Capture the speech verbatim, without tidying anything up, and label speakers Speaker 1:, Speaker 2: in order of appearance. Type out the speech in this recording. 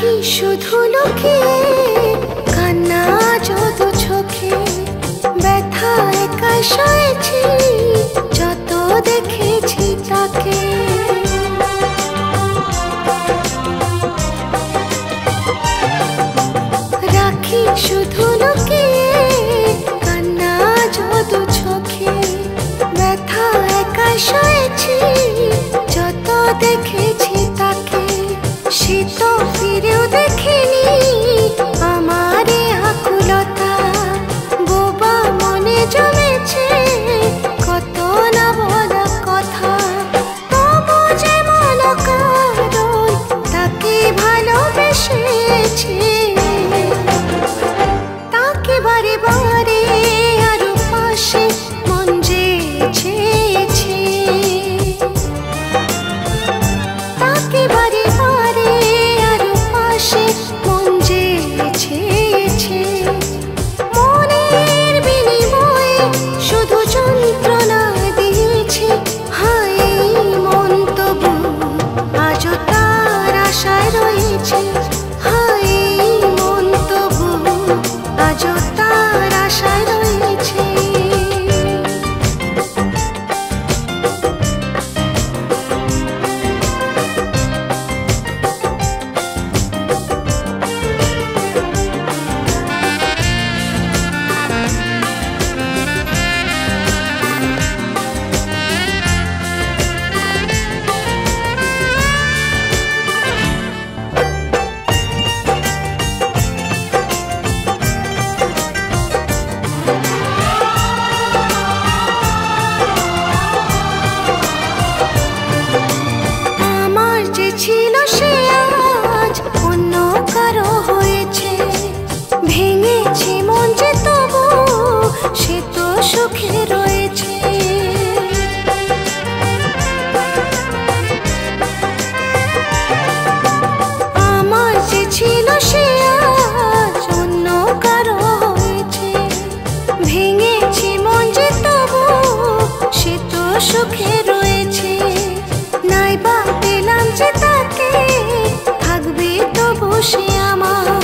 Speaker 1: রাখি শুধু লুকিয়ে কান্না যত চোখে, ব্যথা একা সয়েছি যত দেখেছি তাকে। রাখি শুধু লুকিয়ে কান্না যত চোখে, ব্যথা একা সয়েছি যত দেখেছি তাকে। সে তো ফিরেও দেখেনি আমার আকুলতা, বোবা মনে জমেছে কত না বলা কথা। তবু যে মন কারণ তাকে ভালোবেসেছে, তাকে বারে বারে আরো পাশে মন চেয়েছে, তাকে বারে বারে আরো পাশে মন চেয়েছে। মনের বিনিময়ে শুধু যন্ত্রণা দিয়েছে, হায় মন তবু আজও তার আশায় রয়েছে, হায় মন তবু আজও তার আশায় রয়েছে। ছিল সে আজ অন্য কারো হয়েছে, ভেঙেছে মন যে তবু সে তো সুখে রয়েছে। আমার যে ছিল সে আজ অন্য কারো হয়েছে, ভেঙেছে মন যে তবু সে তো সুখে রয়েছে। নাইবা পেলাম যে তাকে, থাকবে তবু সে আমার।